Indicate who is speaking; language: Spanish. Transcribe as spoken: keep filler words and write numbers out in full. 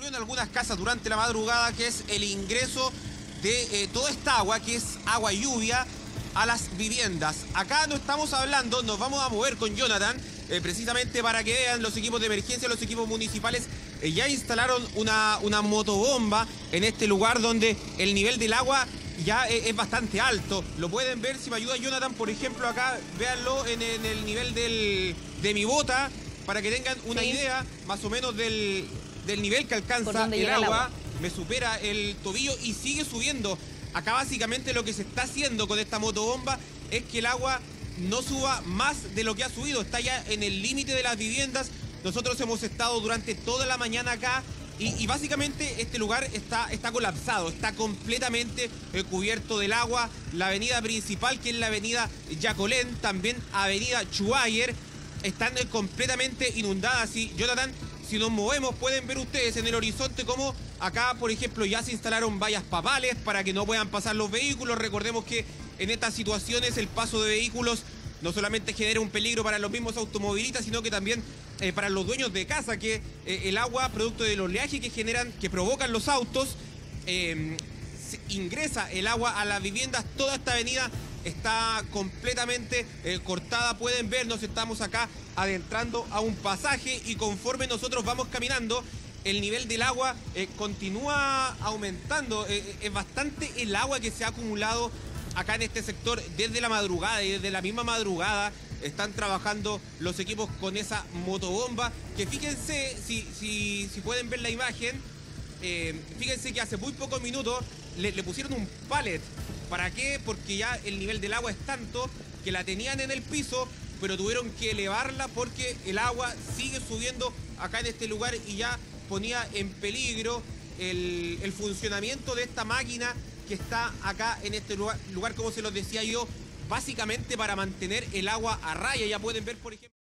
Speaker 1: ocurrió en algunas casas durante la madrugada, que es el ingreso de eh, toda esta agua, que es agua lluvia, a las viviendas. Acá no estamos hablando, nos vamos a mover con Jonathan, eh, precisamente para que vean los equipos de emergencia, los equipos municipales, eh, ya instalaron una, una motobomba en este lugar donde el nivel del agua ya es, es bastante alto. Lo pueden ver, si me ayuda Jonathan, por ejemplo, acá, véanlo en, en el nivel del, de mi bota, para que tengan una sí. idea más o menos del, del nivel que alcanza el agua. el agua. Me supera el tobillo y sigue subiendo. Acá básicamente lo que se está haciendo con esta motobomba es que el agua no suba más de lo que ha subido. Está ya en el límite de las viviendas. Nosotros hemos estado durante toda la mañana acá y, y básicamente este lugar está, está colapsado, está completamente eh, cubierto del agua. La avenida principal, que es la avenida Yacolén, también avenida Chuayer, están eh, completamente inundadas. Y Jonathan, si nos movemos, pueden ver ustedes en el horizonte cómo acá, por ejemplo, ya se instalaron vallas papales para que no puedan pasar los vehículos. Recordemos que en estas situaciones el paso de vehículos no solamente genera un peligro para los mismos automovilistas, sino que también eh, para los dueños de casa, que eh, el agua, producto del oleaje que generan, que provocan los autos, eh, ingresa el agua a las viviendas. Toda esta avenida está completamente eh, cortada. Pueden ver, nos estamos acá adentrando a un pasaje y conforme nosotros vamos caminando, el nivel del agua eh, continúa aumentando. Eh, es bastante el agua que se ha acumulado acá en este sector desde la madrugada, y desde la misma madrugada están trabajando los equipos con esa motobomba, que fíjense, si, si, si pueden ver la imagen, eh, fíjense que hace muy pocos minutos le, le pusieron un pallet. ¿Para qué? Porque ya el nivel del agua es tanto que la tenían en el piso, pero tuvieron que elevarla porque el agua sigue subiendo acá en este lugar y ya ponía en peligro el, el funcionamiento de esta máquina que está acá en este lugar, lugar, como se los decía yo, básicamente para mantener el agua a raya. Ya pueden ver, por ejemplo...